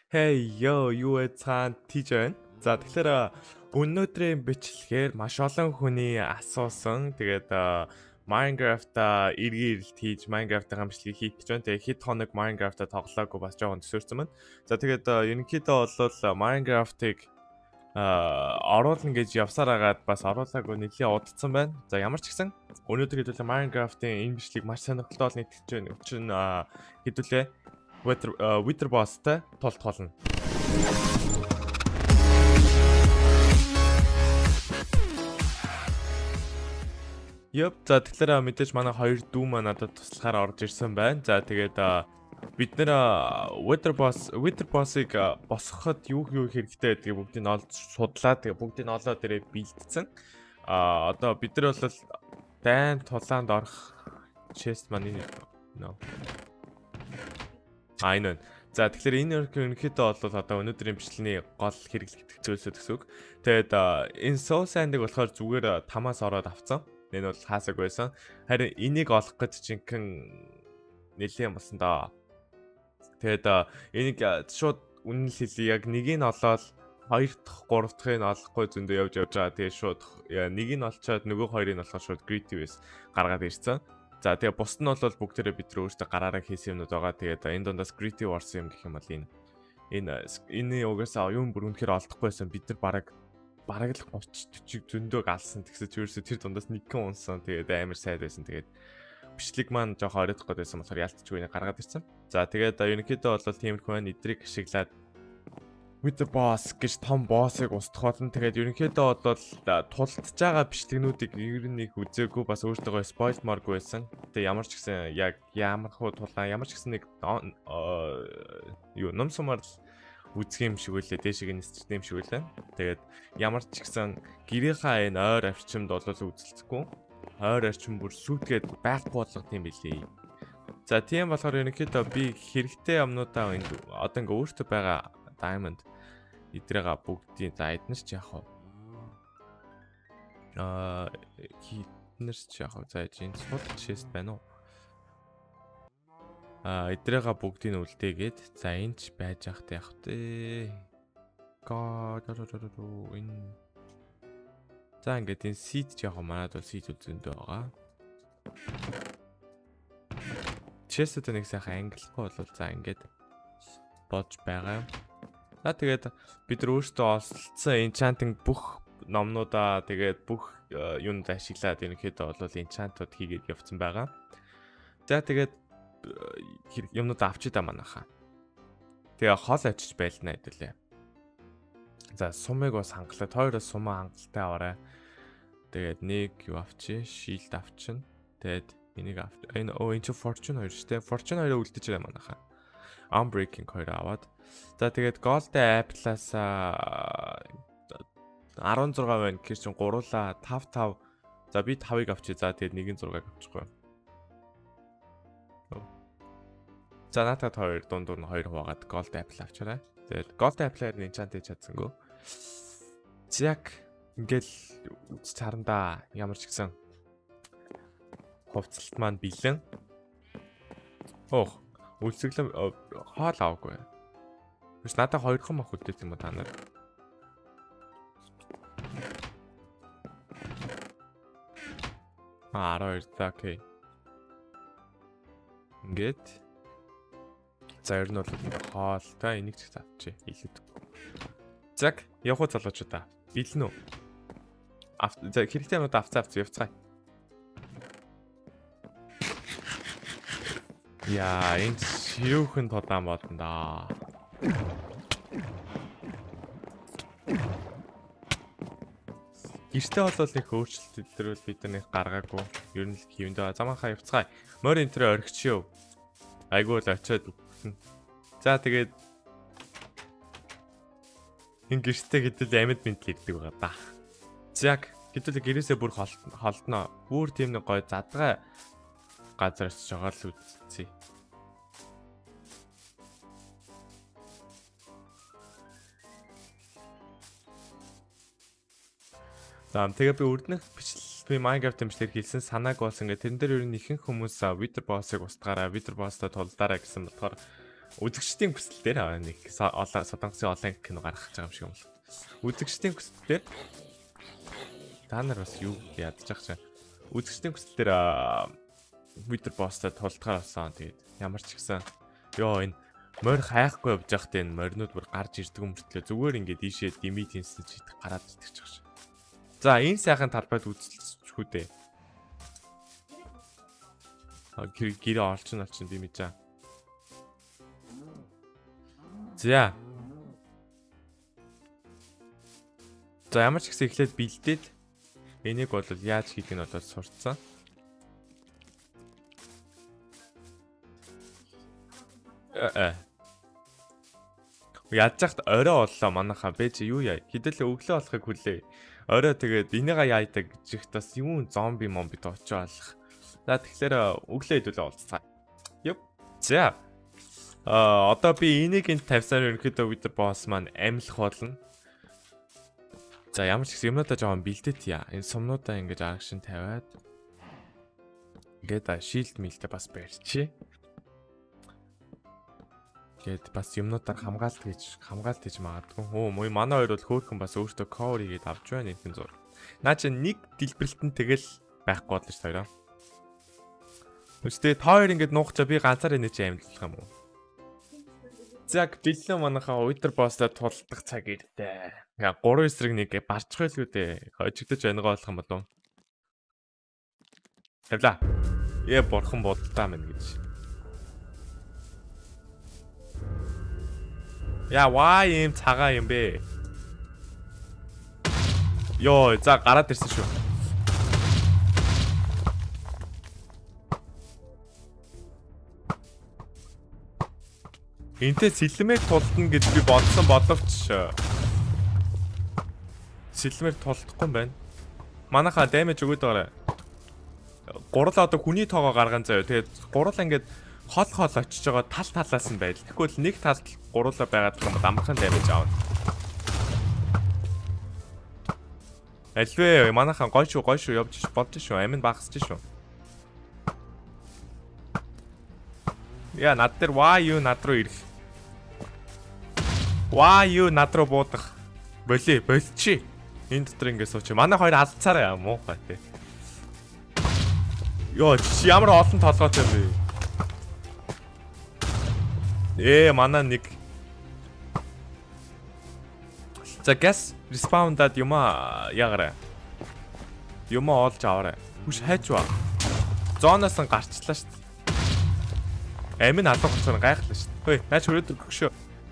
Hey yo, юу вэ цаан тийж байна. За тэгэхээр өнөөдрийн бичлэгээр маш олон хүний асуусан. Тэгээд Minecraft-а эргэрэлт хийж Minecraft-ын бичлэгийг хийх гэж байна. Тэгээд хэд хоног Minecraft-а тоглоагүй бас жоохон төсөөлсөн байна. За тэгээд ерөнхийдөө бол Minecraft-ыг оруулна гэж явсаар агаад бас оруулаагүй нэлээд удацсан байна. За ямар ч гэсэн өнөөдөр хэдүүлээ Minecraft-ын энэ бичлэг маш сонирхолтой бол нэгтгэж байна. Учир нь хэдүүлээ Wither Boss-тай тултгуулна. За тэгэхээр мэдээж манай хоёр дүү маань надад туслахаар орж ирсэн байна. За тэгээд бид нэр Wither Boss-ыг босгоход юу хэрэгтэй гэдгийг бүгдийг нь олж судлаа. Тэгээд бүгдийг нь олоод ирээ бэлдсэн. Одоо бид нар бол дайн тулаанд орох chest маань энэ энэ. За тэгэхээр энэ ерөнхийдөө бол одоо өнөөдрийн бичлэгийн гол хэрэглэгдэх зүйлсүүд гэсэн үг. Тэгээд энэ Soul Sand-ыг болохоор зүгээр тамаас ороод авцсан. Энэ бол хаасаг байсан. Харин энийг олох гэж жинхэнэ нэлээд болсон доо. Тэгээд энийг шууд үнэн хэлээ яг нэгийг нь олоод 2 дахь 3 дахьыг нь олохгүй зөндөө явж байгаа. Тэгээд шууд нэгийг нь олцоод нөгөө хоёрыг нь болохоор шууд Greedy-с гаргаад ирсэн. За тэгээ бусд нь бол бүгдээрээ бид нар өөрсдөө гараараа хийсэн юмнууд байгаа. Тэгээд энэ дундаас Gritty Wars юм гэх юм бол энэ угаасаа юм бүр үнэхээр олдохгүйсэн. Бид нар бараг л 30 40 зөндөг алсан. Тэгсэж ерөөсөө тэр дундаас нэгэн унсан. Тэгээд амар сайд байсан. Тэгээд бичлэг маань жоохон оройтох гэдсэн болохоор ялцчихгүй нэг гаргаад ирсэн. За тэгээд ерөнхийдөө бол тиймэрхүү байна. Эдрийг ашиглаад Wither Boss гэж том боссыг устгах болно. Тэгээд ерөнхийдөө бол тулдж байгаа бичлэгнүүдийг ер нь их үзээгүй бас өөртөө спойл маргүй байсан. Тэгээд ямар ч гэсэн яг ямар хуу тулаа ямар ч гэсэн нэг ном сумаар үзэх юм шиг үлээ. Дээшиг нисчих юм шиг үлээ. Тэгээд ямар ч гэсэн гэрийнхаа энэ ойр орчимд бол үзэлцэхгүй. Ойр орчим бүр сүйтгээд байхгүй болгох юм билий. За тийм болохоор ерөнхийдөө би хэрэгтэй юмнуудаа одоо ингээ өөртөө байгаа Diamond эдрэга бүгдийн за эднэр ч яг хитнэр ч яг за энэ сул chest байна уу? Эдрэга бүгдийг үлдээгээд за энэ ч байж ахт яг тэ. Энэ за ингээд энэ seed ч яг манад бол seed үзэндээ байгаа. Chest-д нэг сайхан ангилахгүй бол за ингээд бодж байгаа юм. За тэгээд бид нар өөрсдөө олцсон enchanting бүх номнуудаа тэгээд бүх юунд ашиглаад ерөнхийдөө бол enchant-ууд хийгээд явцсан байгаа. За тэгээд юмнууд авчид та манайхаа. Тэгээ хол очиж байлнаа хэдүүлээ. За сумыг бас хангалаад хоёроос сумаа хангалттай аваарай. Тэгээд нэг юу авчи, shield авчин. Тэгээд энийг энэ чи fortune 2 шүү дээ. Fortune 2-ыг үлдээж байгаа манайхаа. Unbreaking 2 аваад. За тэгээд Golden Apple-аас 16 байна. Гэхэр чин гуруула 5. За би 5-ыг авчи. За тэгээд 1-6-ыг авчихгүй. За надад 2 дундуур нь 2 хуваагаад Golden Apple авчаарай. Тэгээд Golden Apple-аар enchant хийж чадсангүй. Яг ингээл үз царандаа ямар ч гэсэн хувцалт маань бэлэн. Үлсэглэм хоол аваагүй. Биш надад 2 хон мах үлдээт юм уу та нар? Аа 12 за окей. Ингээд за ер нь бол хоол та энийг ч авчи илүүд. Заг явах уу залуучуудаа? Бэлэн үү? За хэрэгтэй юмудаа авцаа явцгаая. Яа, энэ шивхэн тодаан болно да. Гэртээ бол их өөрчлөлт төрөл бид нар гаргаагүй. Ер нь л хийвэндээ заманхаа явцгаая. Морь энтрээ орхичихё. Айгүй л очиод өгсөн. За тэгээд энэ гэртээ гэдэл амьд мэд гэдэг байгаа да. Яг гэдэл гэрээсээ бүр холдноо. Бүр тийм нэг гой задгай газараас жагаал үзье. За тэгээ би өрднөх би Minecraftэмчлэр хэлсэн санааг болсон. Тэрэн дээр ер нь ихэнх хүмүүс Wither Boss-ыг устгаараа, Wither Boss-тай тулдаараа гэсэн болохоор Үзэгчдийн хүсэл дээр нэг Солонгосын онлайн кино гаргах гэж байгаа юм шиг юм л. Үзэгчдийн хүсэл дээр та нар бас юу ядаж ах чаа. Үзэгчдийн хүсэл дээр Wither boss-тай тулдгаар болсон. Тэгээд ямар ч гэсэн энэ морь хайхгүй явж байхдаа энэ моринууд бүр гарч ирдэг юм мөртлөө зүгээр ингээд ийшээ димит инстэнс хийдэг гараад ирдэг ч гэж. За энэ сайхан талбайд үзэлцэхгүй дээ. Гэрээ олчин димит жаа. За ямар ч гэсэн эхлээд бэлдээд энийг бол яаж хийх нь бол сурцсан. Яаж яхад орой боллоо манайхаа бэж юу яа хэдэл өглөө болохыг хүлээ. Орой тэгээд энийгээ яадаг гэж бас юу зомби момбит очиолох. За тэгэхээр өглөө хэдүүлээ уулзцаа. Йоп. За одоо би энийг энд тавьсаар ерөнхийдөө Wither boss маань амилах болно. За ямар ч гэсэн юмнуудаа жоохон бэлдээт яа. Энэ сумнуудаа ингэж акшн тавиад ингээд shield мэлтэй бас барьчих. Гэт бас юмнуудаар хамгаалт хийж магадгүй. Мой манай хоёр бол хөөхөн бас өөртөө cover хийгээд авч байна энэ зур. Наа чи нэг дэлбэрэлтэн тэгэл байхгүй бодлоо ш хоёроо. Үстэй та хоёр ингэж нуугчаа би ганцаар энэ чи амьдлах юм уу? Заг бэлэн манайхаа Wither boss-тай тулдах цаг ирдээ. 3 эсрэг нэг барчих байлгүй дээ. Хожигдож байнгаа болох юм болов. Тавла. Бурхан бодолтой мэн гэж. Why ийм цагаан юм бэ? За гараад ирсэн шүү. Энтэй сэлмээр тулдна гэж би бодсон боловч сэлмээр тулдахгүй юм байна. Манайхаа damage өгöd байгаарай. Гурал одоо хүний тоогоо гарган заяа. Тэгээд гурал ингээд хол очиж байгаа тал талаас нь байл. Тэгвэл нэг талд гуруулаа байгаад байгаа юм амархан damage аавна. Альвэ манайхаа гой шүү явж болж шүү. Амин багасч шүү. Над дээр why юу над руу ирэх. Why юу над руу буудах. Болчих. Энэ дотор ингэ сууч. Манай хоёр алдцаараа муухай тий. Чи ямар олон толгойтой юм бэ? Манай нэг. За gas respawn-дад ягараа. Олж аваарай. Хүш хайч ба. Зоноос нь гарчлаа шүү дээ. Амин алга болчихсон гайхлаа шүү дээ. Хөөе, наач хүрээд өгшөө.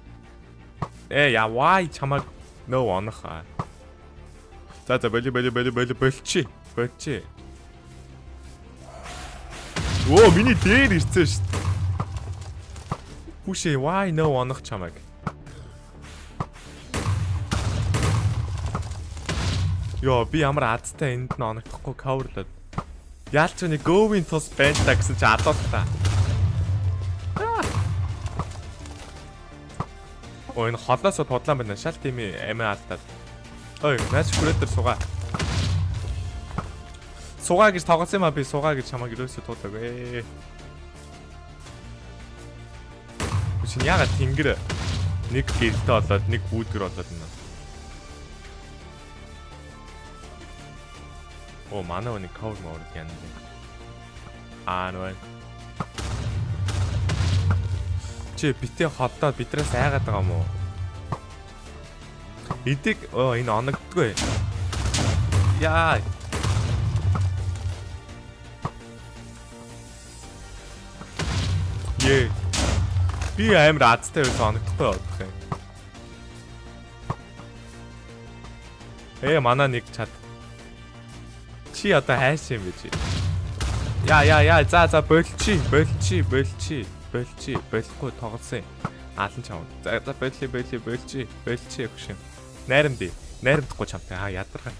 Why чамаг нөө онох. За болчих. Миний дээр ирсэн шүү дээ. Хүшээ why нөө онох чамаг. Би ямар азтай энд нь оногдохгүй coverлаад. Яалч нэг говийн тус байна та гэсэн чи адуултаа. Энэ холоос тудлаан байна. Шал тийм амиа алдаад. Наач хүрээд төр сугаа. Сугаа гэж тоглосон юм би сугаа гэж чамайг өрөөсө туулаагүй. Чи яагаад тэнгэр нэг гэрэлтэй болоод нэг бүүдгэр болоод байна. Манай нэг cover mode яана. Нөө. Чи битээ холдоод бидрээс айгаад байгаа юм уу? Эдэг энэ оногддгүй. Би амар азтай байсан оногдохгүй явах юм. Манай нэг чад. Чи одоо хайш юм бэ чи? За болчих. Болохгүй тоглосон. Аалан чам. За болчих өгш юм. Найрамдахгүй чамтай. Ядаргаа.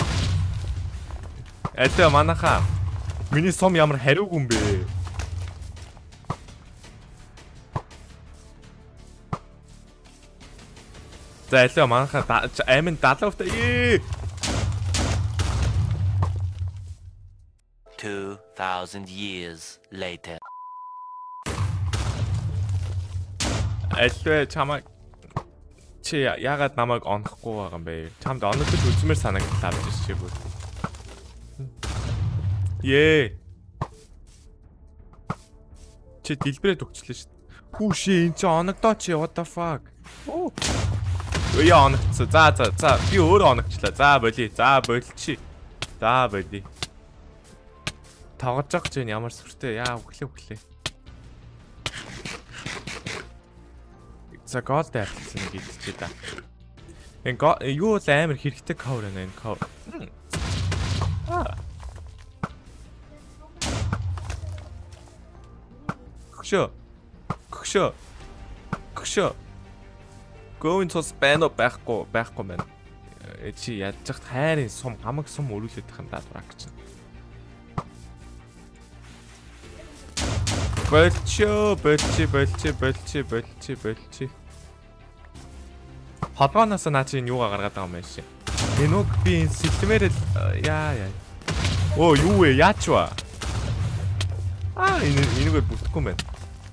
Аль манайхаа. Миний сум ямар хариуг юм бэ? За аль манайхаа амин 70%. 2000 years later. альвэ чамайг чи яагаад намайг онохгүй байгаа юм бэ? Чамд оногдож үзмээр санагдлаа авч чи бүр. Ээ. Чи дэлбэрээ төгчлөө шүү дээ. Хүүшээ эн чи оногдоо чи what the fuck? Оо. Яа оногдсон. За би өөрөө оногчлаа. За болий. За болчих. За болий. Тоглож байгаа ч ямар сүртэй. Яа өглөө. За гол дайрсан гэдчихээ да. Энэ юу л амар хэрэгтэй cover байна энэ cover. Гшөө. Going to span байхгүй байна. Чи ядж хат хайрын сум хамаг сум өрүүлээд байх юм даа дурак чинь. Болчих. Холгооноос наа чи юугаа гаргаад байгаа юм бэ ши. Энэ үг би энэ сэлмээр л яа. Оо юу вэ? Яач вэ? Энэгээр бүтэхгүй юм байна.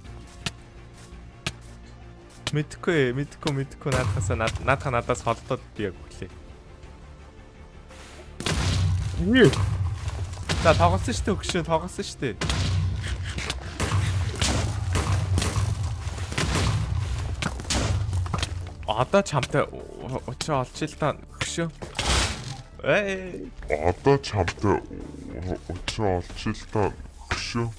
Мэдхгүй надаас холдоод би яг өглөө. За тоглосон шүү дээ өгшөө тоглосон шүү дээ. Одоо чамтай очоо олж ил та өгшөө. Одоо чамтай очоо олж ил та өгшөө.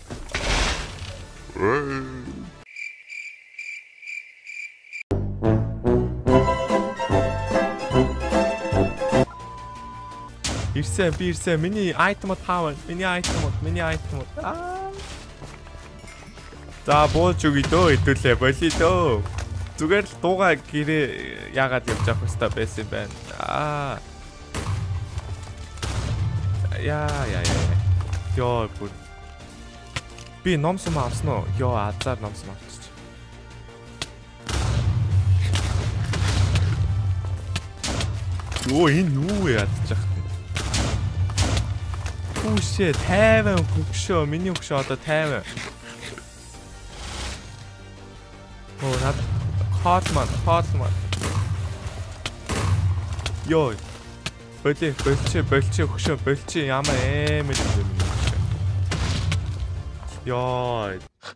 Ирсэн миний айтемод хаваа миний айтемод за бууж өгье дөө хэдүүлээ болий дөө зүгээр л дууга гэрээ яагаад явж авах хэрэгтэй байсан юм байна ёо бүр би номсом авсан уу ёо азар номсом авчих ёо энэ юу ядчих Хүүшээ 50 хөгшөө миний хөгшөө одоо 50. Оо над хатман. Йой. Болчих хөгшөө болчих ямар эмэл юм бэ? Йой.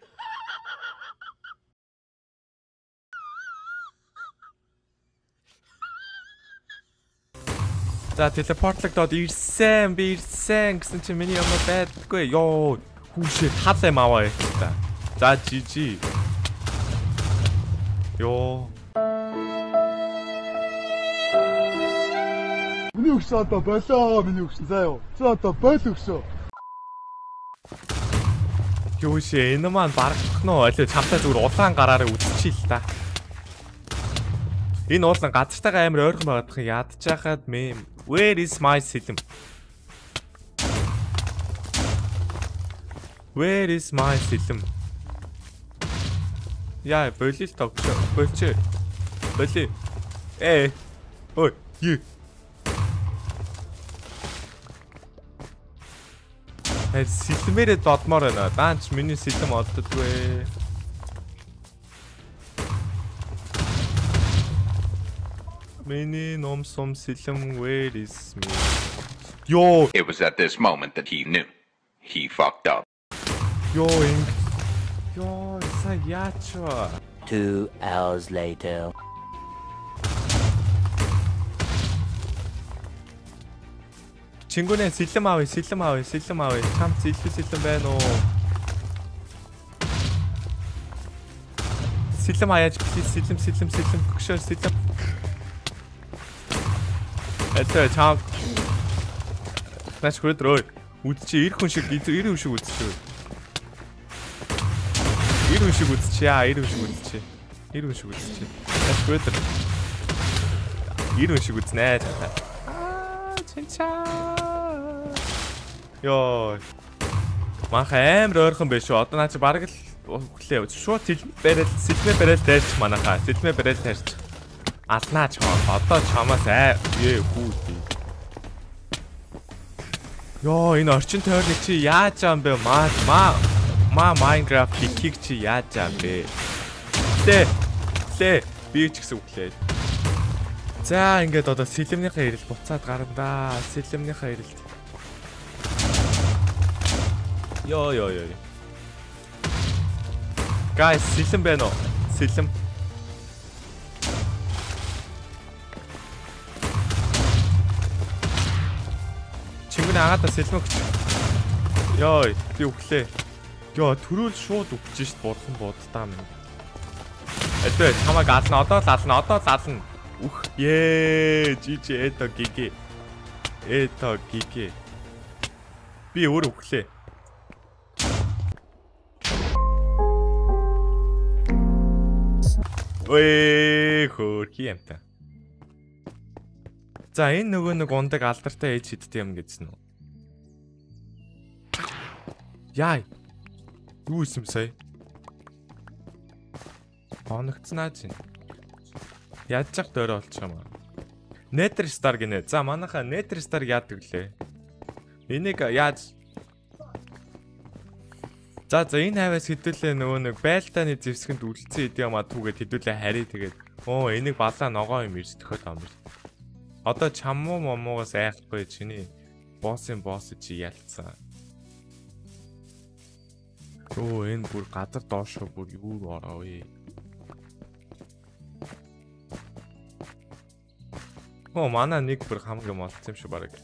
За телепортлогдоод ирсэн гэсэн чинь миний юм байдаггүй. Йоо, хүүшээ тал юм аваа та. За жижи. Йоо. Миний өгсөн одоо болоо миний өгсөн заа юу. Чи одоо бойл өгсөн. Хүүшээ энэ маань барах нь олоо чамтай зүгээр улаан гараараа үтчихий л та. Энэ уулан газартайгаа амар ойрхон байгаадах ядж хахад мэм. Where is my сэлэм? Яа, болил тогтоо. Болчих. Болий. Ой, юу. Сэлмээрээ додмоор байна. Даанч миний сэлэм олддгүй. Миний номсом сэлэм where is me? Yo! It was at this moment that he knew. He fucked up. Yo, Sayacho. 2 hours later. 친구네 сэлэм авъя. Чам сэлэм байна уу? Сэлэм аяаж сэлэм гүшээр сэлэм. Это чам. Наач хөрөдрөө. Үдчи 90 хүн шиг 90 хүн шиг үдчихээ. 90 хүн шиг үдчихээ. Наач хөрөдөр. 90 хүн шиг үзнэ. Чинчаа. Йоо. Мах амар ойрхон биш үү? Одоо наач бараг л өглөө. Шууд сэлмээ барайл дайрч манайхаа. Сэлмээ барайл дайрч. Алнаач одоо чамаас хүүдээ. Йоо энэ орчин тойрныг чи яаж аам бэ? Майнкрафт хикийг чи яаж аам бэ? Тэ Өглөө. Би ч гэсэн өглөө. За ингээд одоо сэлэмнийхээ ирэл буцаад гарна да. Сэлэмнийхээ ирэлт. Йоо. Guys, сэлэм байна уу? Сэлэм. Чингүн агаада сэлэм өгч. Йоо, би өглөө. Йоо, төрүүл шууд өгч шít бурхан буддаа минь. Эдээ хамаг ална, одоо л ална. Ух, жижи это гиги. Би өөр өглөө. Ой, хөрхи юмта. За энэ нөгөө нэг ундаг алдартай ээж хидтэй юм гэсэн үү? Яй. Юу юм сая? Оногцнаа чинь. Яаж ч дөөрөө болчих юм аа. Nether Star гинэ. За манайха Nether Star яадаг лээ. Энийг яаж За энэ хаваас хэдүүлээ нөгөө нэг байлдааны зэвсгэнд үлдсэн идэм аа түүгээд хэдүүлээ харий тэгээд энийг балаа ногоо юм ирж төхөд юм биш. Одоо чамуу момоогоос айхгүй чиний босс чи ялцсан. Энэ бүр газар доошоо бүр юу ороо вэ? Манай нэг бүр хамгийн молцсон юм шиг бараг.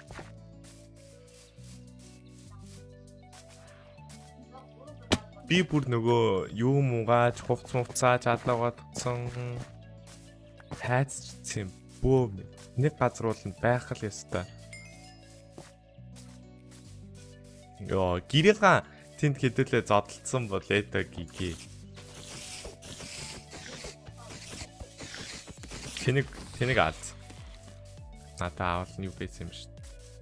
Би бүр нөгөө юу муугаач хувцмуцааж адлаагаа тутсан хайцчихсан бөө нэг газар бол байх л ёстой. Гэрэлга тэнд хэдүүлээ зодтолцсон бол это гиги. Тэнийг алц. Надаа авал нь юу байсан юм шүү.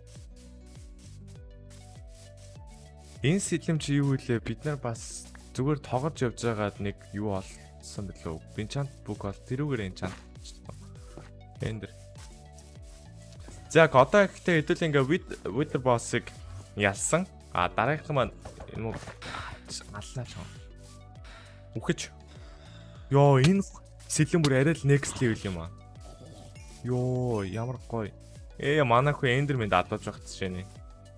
Энэ сэлэм чи юу вэ? Бид нар бас зүгээр тоглож явж байгаад нэг юу олсон билүү? Enchant book бол тэрүүгээр enchant болчихсон. Эндэр. За одоо ихтэй хэдүүл ингээ Wither boss-ыг ялсан. Дараагийнх маань энэ аллаа ч юм. Үхэж. Энэ сэлэм бүр арай л next level юм аа. Ямар гоё. Манай хүү Enderman дадлаж багтчихжээ нэ.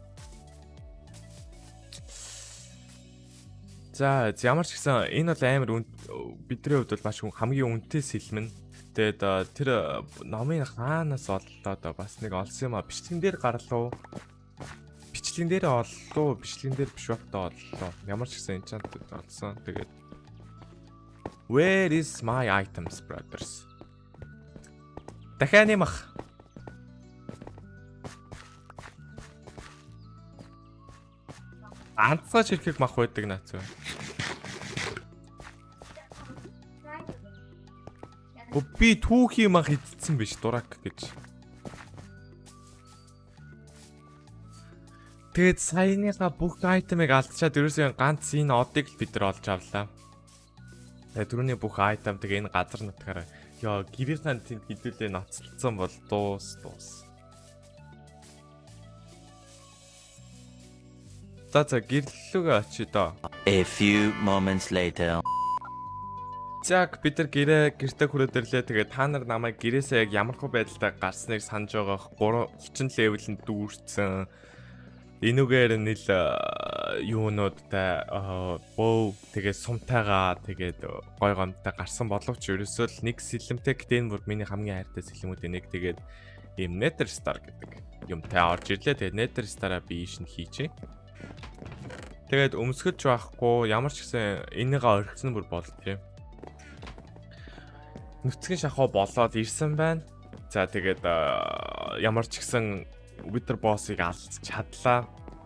За ямар ч гэсэн энэ бол амар бидний хувьд бол маш хамгийн үнэтэй сэлмэн. Тэгээд тэр номын хаанаас оллоо бас нэг олсон юм а. Бичлэгэн дээр гарлуу. Бичлэгэн дээр оллоо. Бичлэгэн дээр биш бахта оллоо. Ямар ч гэсэн enchant олсон. Тэгээд Where is my items, brothers? Дахиад нэмэх. Анцаа ширхэг мах байдаг наац. Би түүхий мах идсэн биш дурак гэж. Тэгээд саяныхаа бүх айтемыг алдчихад ерөөсөө ганц энэ одыг л бид нар олж авлаа. Тэгээд түрүүний бүх айтем тэгээ энэ газар нутгаараа гэрийнхэн тэнд хэдүүлээ ноцлцсон бол дуус. За гэрлүүгээ очие доо. A few moments later. Яг бид нар гэртээ хүрээд ирлээ. Тэгээд та нар намайг гэрээсээ яг ямар хөө байдалтай гарсныг санаж байгаа 30 левелэнд дүүрсэн. Энүүгээр нэл юунуудтай боо тэгээд сумтайгаа тэгээд гой гомтой гарсан боловч ерөөсөө л нэг сэлэмтэй гэдэг энэ бүр миний хамгийн хайртай сэлэмүүдийн нэг тэгээд ийм Nether Star гэдэг юмтай орж ирлээ. Тэгээд Nether Star-аа би ийш нь хийчихье. Тэгээд өмсгөж байхгүй ямар ч гэсэн энийгээ орхисон бүр болдгоо. Нүцгэн шахуу болоод ирсэн байна. За тэгээд ямар ч гэсэн Wither boss-ыг алдч чадлаа.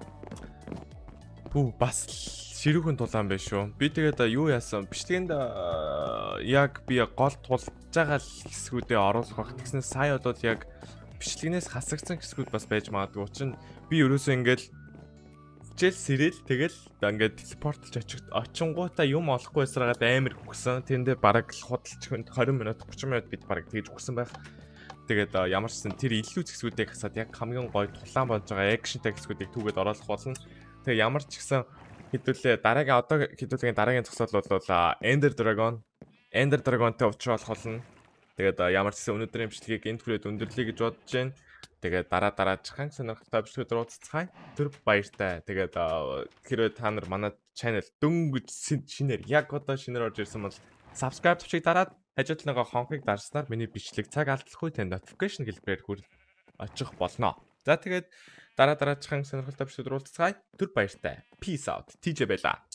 Бас ширүүхэн тулаан байх шүү. Би тэгээд юу яасан? Бичлэгэнд яг би гол тулж байгаа хэсгүүдээ оруулах баг. Тэгснээр сая болоод яг бичлэгнээс хасагдсан хэсгүүд бас байж магадгүй. Учир нь би ерөөсөө ингээл хичээл сэрэл тэгэл ингээд телепортлж очингуудаа юм олохгүй байсараад амар өгсөн. Тэндээ бараг худалч 20 минут 30 минут бид бараг тэгж өгсөн байх. Тэгээд ямар ч сан тэр илүү зэсгүүдийг хасаад яг хамгийн гоё тулаан болж байгаа экшнтэй зэсгүүдийг түүгээд оруулах болно. Тэгээ ямар ч гэсэн хэдүүлээ дараагийн зогсоол бол Ender Dragon. Ender Dragon-тэй уулзах болно. Тэгээд ямар ч гэсэн өнөөдрийн бичлэгийг энд хүрээд өндөрлөе гэж бодож байна. Тэгээд дараачихан сонирхолтой бичлэгээр уулзцгаая. Тэр баяртай. Тэгээд хэрвээ та нар манай channel дөнгөж шинээр яг одоо шинээр орж ирсэн бол subscribe төвчийг дараад хажуу талынхаа хонхыг дарснаар миний бичлэг цаг алдахгүй тань notification хэлбэрээр очих болно. За тэгээд дараачихан сонирхолтой бичлэгээр уулзцгаая. Тэр баяртай. Peace out. TJ байла.